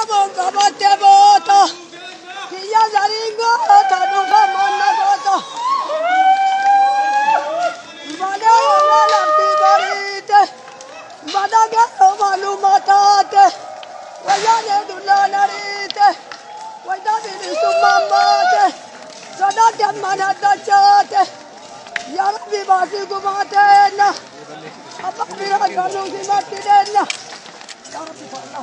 Mongabate bota, Kia Zaringo, Tanuka Managota, Vada Vala Pigarite, Vadaga Malumatate, Vayane Dulanarite, Vadani Sumamate, Sadata Manatachate, Yarabi Basi Gumatena, Abamira Kanuki Matina, Yarabipana.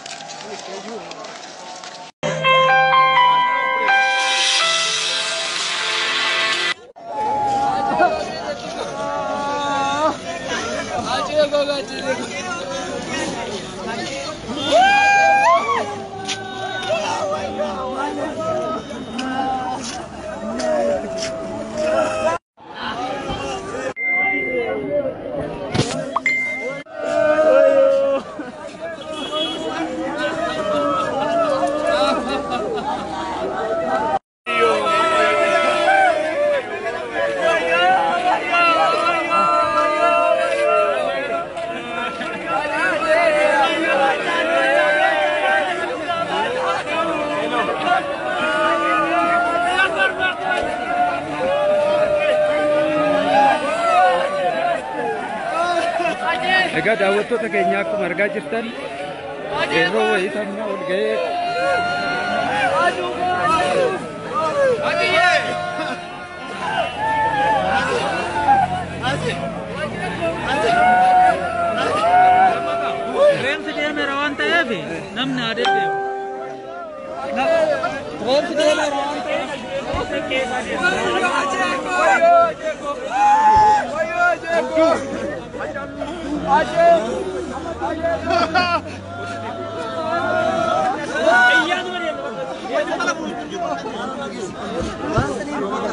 Egaa daawwattoota keenya akkuma argaa jirtan yeroo wayii tamna ol ga'ee Reensi deemeera waan ta'eef namni adeemu. Reensi deemeera waan ta'eef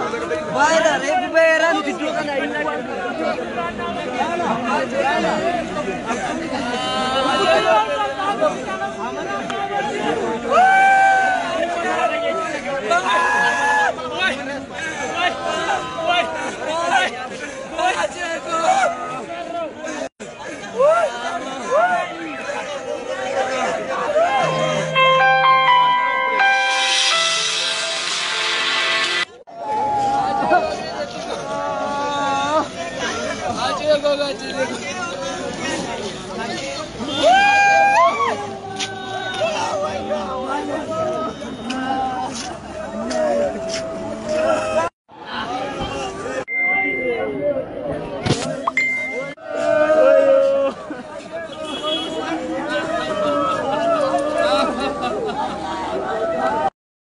Vai da recupera, tu tu kan